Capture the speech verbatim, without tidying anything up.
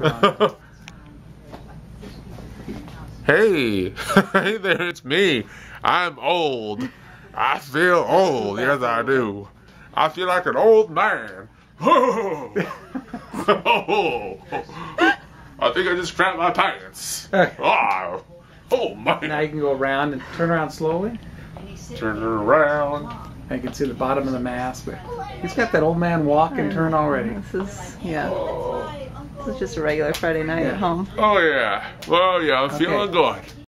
on. Hey, hey there, it's me. I'm old. I feel old. Yes, I do. I feel like an old man. Oh, I think I just crapped my pants. Oh, oh man. Now you can go around and turn around slowly. Turn it around. I can see the bottom of the mask, but he's got that old man walk and turn already. This is, yeah. This is just a regular Friday night Yeah. at home. Oh yeah. Oh yeah, I'm Okay. feeling good.